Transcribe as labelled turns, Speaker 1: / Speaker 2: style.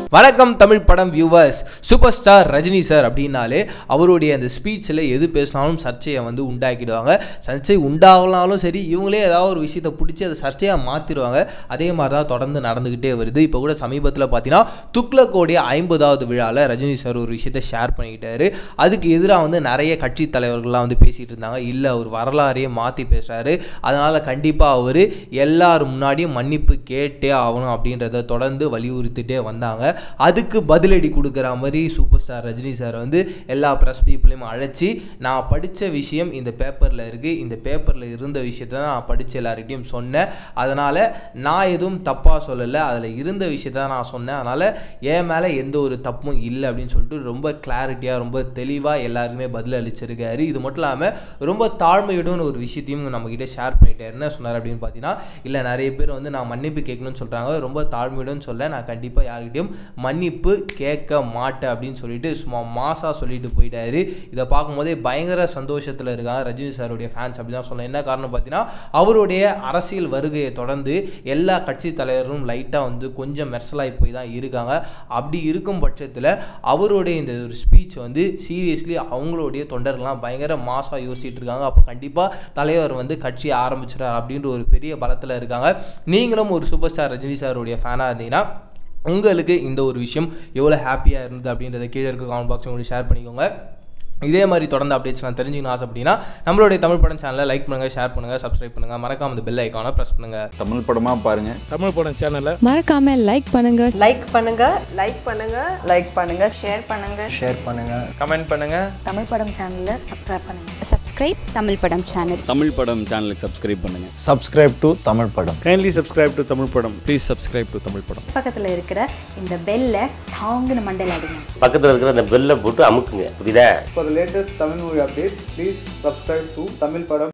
Speaker 1: வணக்கம் தமிழ் படம் viewers. Super star Rajini sir அப்படின்னாலே அவருடைய அந்த ஸ்பீச்சில் எது பேசினாலும் சர்ச்சையை வந்து உண்டாக்கிடுவாங்க. சர்ச்சை உண்டாகலாலும் சரி, இவங்களே ஏதாவது ஒரு விஷயத்தை பிடிச்சி அதை சர்ச்சையாக மாற்றிடுவாங்க. அதே மாதிரி தான் தொடர்ந்து நடந்துக்கிட்டே வருது. இப்போ கூட சமீபத்தில் பார்த்தீங்கன்னா துக்ளக்கோடைய 50வது விழாவில் ரஜினி சார் ஒரு விஷயத்தை ஷேர் பண்ணிக்கிட்டாரு. அதுக்கு எதிராக வந்து நிறைய கட்சி தலைவர்கள்லாம் வந்து பேசிகிட்டு இருந்தாங்க. இல்லை, அவர் வரலாறையே மாற்றி பேசுகிறாரு, அதனால் கண்டிப்பாக அவர் எல்லாரும் முன்னாடியும் மன்னிப்பு கேட்டே ஆகணும் அப்படின்றத தொடர்ந்து வலியுறுத்திட்டே வந்தாங்க. அதுக்கு பதிலடி கொடுக்குற மாதிரி சூப்பர் ஸ்டார் ரஜினி சார் வந்து எல்லா ப்ரெஸ் பீப்புளையும் அழைச்சி, நான் படித்த விஷயம் இந்த பேப்பரில் இருக்குது, இந்த பேப்பரில் இருந்த விஷயத்தை தான் நான் படித்து எல்லார்கிட்டையும் சொன்னேன், அதனால் நான் எதுவும் தப்பாக சொல்லலை, அதில் இருந்த விஷயத்தை தான் நான் சொன்னேன், அதனால் என் மேலே எந்த ஒரு தப்பும் இல்லை அப்படின்னு சொல்லிட்டு ரொம்ப கிளாரிட்டியாக ரொம்ப தெளிவாக எல்லாருக்குமே பதில் அளிச்சிருக்காரு. இது மட்டும் இல்லாமல் ரொம்ப தாழ்மையுடன் ஒரு விஷயத்தையும் நம்மக்கிட்ட ஷேர் பண்ணிட்டார். என்ன சொன்னார் அப்படின்னு பார்த்தீங்கன்னா, இல்லை நிறைய பேர் வந்து நான் மன்னிப்பு கேட்கணும்னு சொல்கிறாங்க, ரொம்ப தாழ்மையுடன் சொல்ல நான் கண்டிப்பாக யார்கிட்டையும் மன்னிப்பு கேட்க மாட்டேன் அப்படின்னு சொல்லிட்டு சும்மா மாசாக சொல்லிட்டு போயிட்டாரு. இதை பார்க்கும்போதே பயங்கர சந்தோஷத்தில் இருக்காங்க ரஜினி சாருடைய ஃபேன்ஸ் அப்படி தான் சொல்லலாம். என்ன காரணம் பார்த்தீங்கன்னா, அவருடைய அரசியல் வருகையை தொடர்ந்து எல்லா கட்சி தலைவரும் லைட்டாக வந்து கொஞ்சம் மெர்சலாகி போய் தான் இருக்காங்க. அப்படி இருக்கும் பட்சத்தில் அவருடைய இந்த ஒரு ஸ்பீச் வந்து சீரியஸ்லி அவங்களுடைய தொண்டர்கள்லாம் பயங்கர மாசாக யோசிச்சுட்டு இருக்காங்க. அப்போ கண்டிப்பாக தலைவர் வந்து கட்சியை ஆரம்பிச்சிடார் அப்படின்ற ஒரு பெரிய பலத்தில் இருக்காங்க. நீங்களும் ஒரு சூப்பர் ஸ்டார் ரஜினி சாருடைய ஃபேனாக இருந்தீங்கன்னா உங்களுக்கு இந்த ஒரு விஷயம் எவ்வளோ ஹாப்பியாக இருந்தது அப்படின்றத கீழே இருக்க கமெண்ட் பாக்ஸ் உங்களுக்கு ஷேர் பண்ணிக்கோங்க. இதே மாதிரி தொடர்ந்து அப்டேட்ஸ் நான் தெரிஞ்சுக்கணும் ஆசை அப்படின்னா நம்மளுடைய தமிழ் படம் சேனலை லைக் பண்ணுங்கள், ஷேர் பண்ணுங்கள், சப்ஸ்கிரைப் பண்ணுங்கள், மறக்காம அந்த பெல் ஐக்கானை ப்ரெஸ் பண்ணுங்கள்.
Speaker 2: தமிழ் படமாக பாருங்கள். தமிழ் படம் சேனலை
Speaker 3: மறக்காம லைக் பண்ணுங்கள்,
Speaker 4: லைக் பண்ணுங்கள், லைக் பண்ணுங்கள், லைக் பண்ணுங்கள், ஷேர் பண்ணுங்கள்,
Speaker 5: ஷேர் பண்ணுங்கள்,
Speaker 1: கமெண்ட் பண்ணுங்கள்.
Speaker 4: தமிழ் படம் சேனலை சப்ஸ்கிரைப் பண்ணுங்கள்.
Speaker 3: சப்ஸ்கிரைப் தமிழ் படம் சேனல்.
Speaker 6: தமிழ் படம் சேனலுக்கு சப்ஸ்கிரைப் பண்ணுங்கள்.
Speaker 5: சப்ஸ்கிரைப் டு தமிழ் படம்.
Speaker 2: கைண்ட்லி சப்ஸ்கிரைப் டு தமிழ் படம். ப்ளீஸ் சப்ஸ்கிரைப் டு தமிழ் படம்.
Speaker 4: பக்கத்தில் இருக்கிற இந்த பெல்லை டாங்குன்னு மண்டையில் அடிங்க.
Speaker 7: பக்கத்தில் இருக்கிற அந்த பெல்லை போட்டு அமுக்குங்க. புரியுதா?
Speaker 8: For the latest Tamil movie updates, please subscribe to Tamil Padam.